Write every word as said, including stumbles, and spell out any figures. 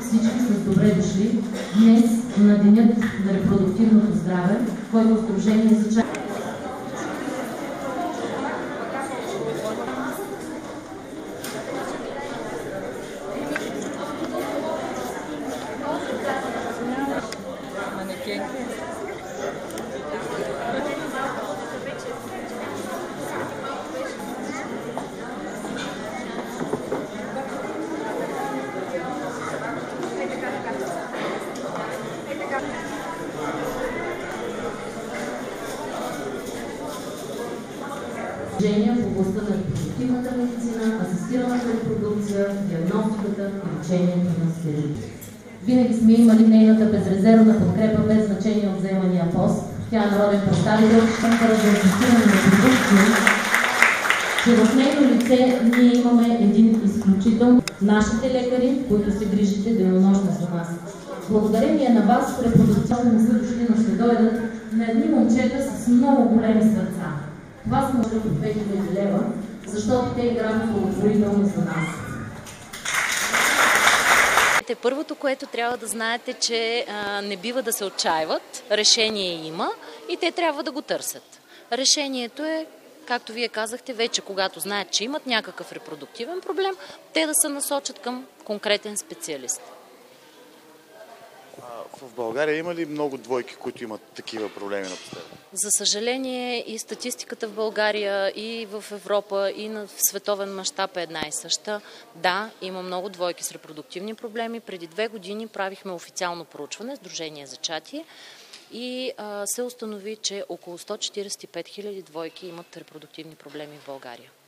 Всички са добре дошли днес на Денят на репродуктивното здраве, който Сдружение за чак... в областта на репродуктивната медицина, асистираната репродукция, диагностиката и лечението на стерилите. Винаги сме имали нейната безрезервна подкрепа без значение от заемания пост. Тя е народен представител, центъра за асистиране на репродукция, че в нейно лице ние имаме един изключително нашите лекари, които се грижите денонощно за нас. Благодарение на вас репродукционно не са дошли, но ще дойдат на едни момчета с много големи сърца. Това са може по две хиляди лева, защото те играят благотворително за нас. Първото, което трябва да знаете, че а, не бива да се отчаиват. Решение има и те трябва да го търсят. Решението е, както вие казахте, вече когато знаят, че имат някакъв репродуктивен проблем, те да се насочат към конкретен специалист. В България има ли много двойки, които имат такива проблеми напоследък? За съжаление и статистиката в България, и в Европа, и на световен мащаб е една и съща. Да, има много двойки с репродуктивни проблеми. Преди две години правихме официално проучване, Сдружение зачатие, и а, се установи, че около сто четиридесет и пет хиляди двойки имат репродуктивни проблеми в България.